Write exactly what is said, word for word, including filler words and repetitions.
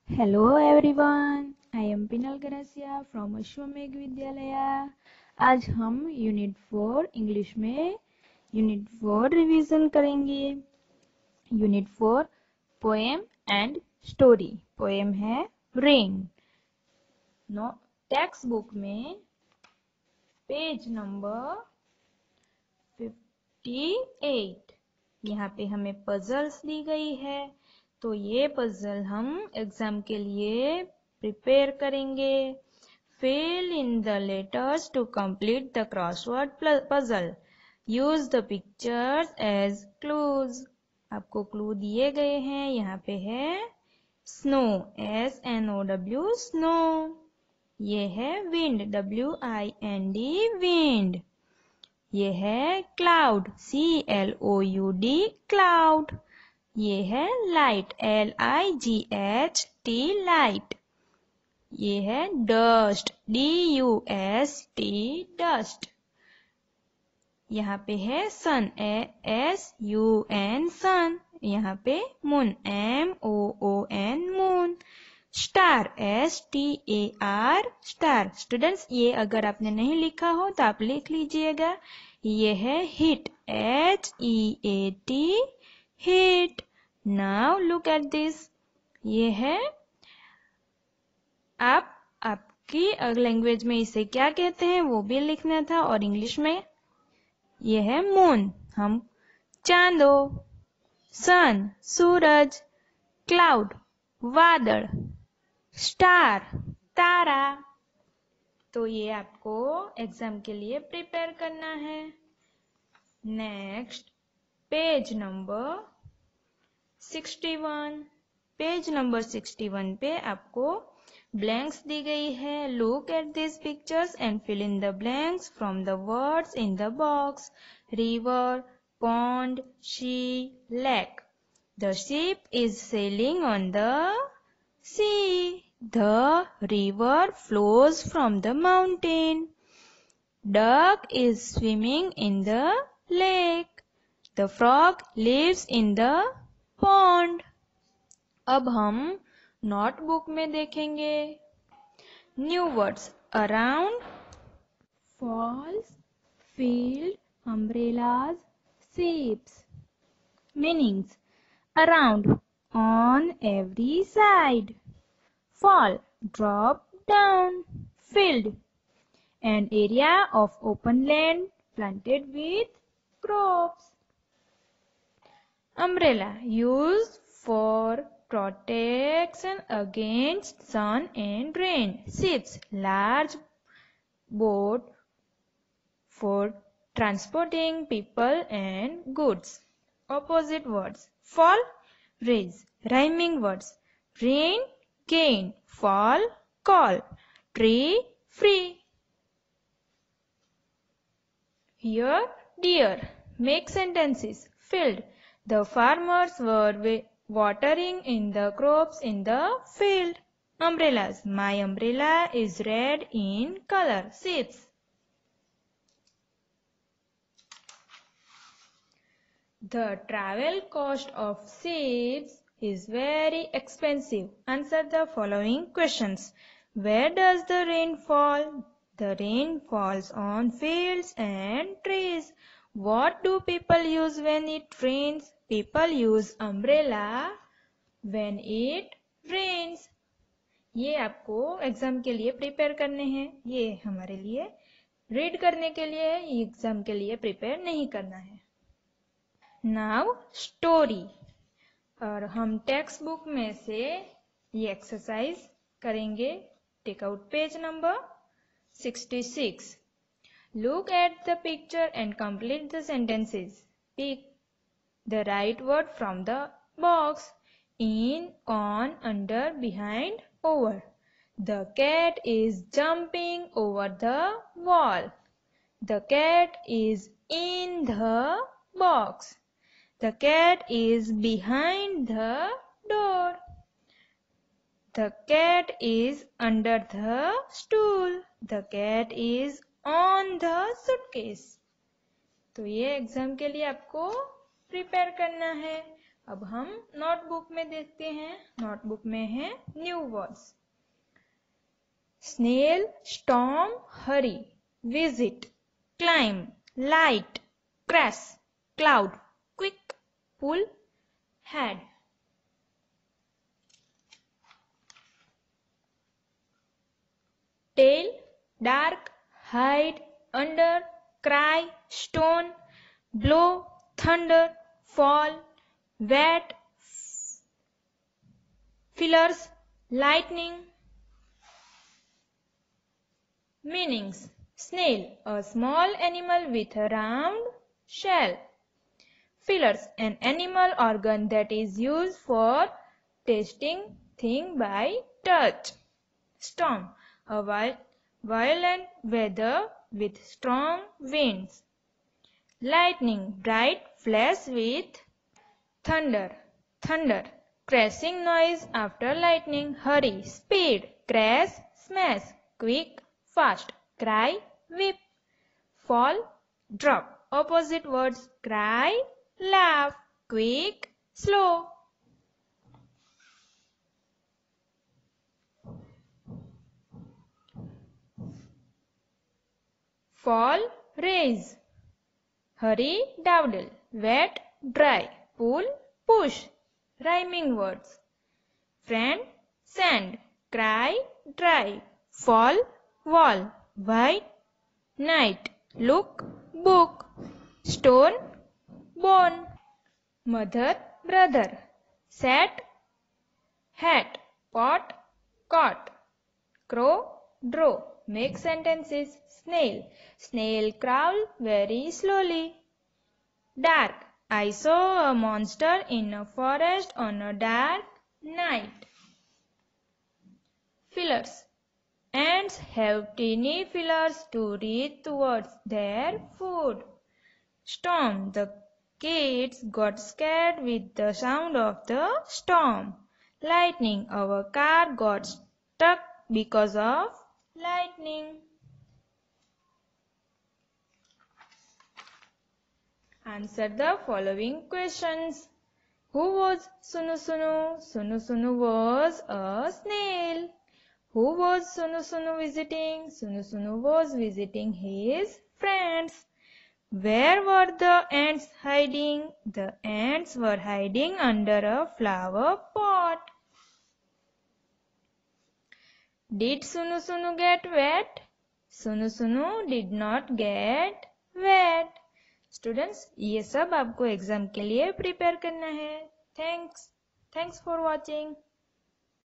Hello everyone, I am Pinal Garasia from अश्वमेघ विद्यालया। आज हम unit four English में unit four revision करेंगे। Unit four poem and story. Poem है rain. No text book में page number fifty eight. यहाँ पे हमें पजल्स दी गई है, तो ये पजल हम एग्जाम के लिए प्रिपेयर करेंगे। Fill in the letters to complete the crossword puzzle. Use the pictures as clues. आपको क्लू दिए गए हैं। यहाँ पे है snow, S N O W snow. ये है wind, W I N D wind. ये है cloud, C L O U D cloud. ये है light, L I G H T light. ये है dust, D U S T dust. यहाँ पे है सन, एस यू एन सन। यहाँ पे moon, M O O N moon. Star, S T A R star. Students, ये अगर आपने नहीं लिखा हो तो आप लिख लीजिएगा। ये है heat, H E A T heat. Now look at this. ये है आप आपकी लैंग्वेज में इसे क्या कहते हैं वो भी लिखना था, और इंग्लिश में ये है मून, हम चांदो। सन, सूरज। क्लाउड, बादल। स्टार, तारा। तो ये आपको एग्जाम के लिए प्रिपेयर करना है। Next, page number sixty one. Page number sixty one पे आपको ब्लैंक्स दी गई है। Look at this pictures and fill in the blanks from the words in the box. River, pond, sea, lake. The ship is sailing on the sea. The river flows from the mountain. Duck is swimming in the lake. The frog lives in the pond. अब हम notebook में देखेंगे new words. Around, falls, field, umbrellas, ships. Meanings: around, on every side. Fall, drop down. Field, an area of open land planted with crops. Umbrella, used for protection against sun and rain. Ships, large boat for transporting people and goods. Opposite words: fall, raise. Rhyming words: rain, gain. Fall, call. Tree, free. Here, deer. Make sentences. Field, the farmers were watering in the crops in the field. Umbrellas, my umbrella is red in color. Ships, the travel cost of ships is very expensive. Answer the following questions. Where does the rain fall? The rain falls on fields and trees. What do people use when it rains? People use umbrella when it rains. ये आपको exam के लिए prepare करने हैं। ये हमारे लिए read करने के लिए है, ये एग्जाम के लिए प्रिपेयर नहीं करना है। Now story. और हम टेक्स्ट बुक में से ये एक्सरसाइज करेंगे। Take out page number sixty six. Look at the picture and complete the sentences. Pick the right word from the box. In, on, under, behind, over. The cat is jumping over the wall. The cat is in the box. The cat is behind the door. The cat is under the stool. The cat is on the suitcase. तो ये exam के लिए आपको prepare करना है। अब हम notebook में देखते हैं। नोटबुक में है new words. Snail, storm, hurry, visit, climb, light, crash, cloud, quick, pull, head. Tail, dark, hide, under, cry, stone, blow, thunder, fall, wet, fillers, lightning. Meanings: snail, a small animal with a round shell. Fillers, an animal organ that is used for tasting things by touch. Storm, a violent weather with strong winds. Lightning, bright flash with thunder. Thunder, crashing noise after lightning. Hurry, speed, crash, smash. Quick, fast. Cry, weep. Fall, drop. Opposite words: cry, laugh. Quick, slow. Fall, raise. Hurry, dawdle. Wet, dry. Pull, push. Rhyming words: friend, sand. Cry, dry. Fall, wall. White, night. Look, book. Stone, bone. Mother, brother. Sat, hat. Pot, cot. Crow, draw. Make sentences. Snail. Snail crawled very slowly. Dark. I saw a monster in a forest on a dark night. Fillers. Ants have tiny fillers to reach towards their food. Storm. The kids got scared with the sound of the storm. Lightning. Our car got stuck because of lightning. Answer the following questions. Who was Sunu Sunu? Sunu Sunu was a snail. Who was Sunu Sunu visiting? Sunu Sunu was visiting his friends. Where were the ants hiding? The ants were hiding under a flower pot. Did Sunu Sunu get wet? Sunu Sunu did not get wet. Students, ये सब आपको exam के लिए prepare करना है। Thanks thanks for watching.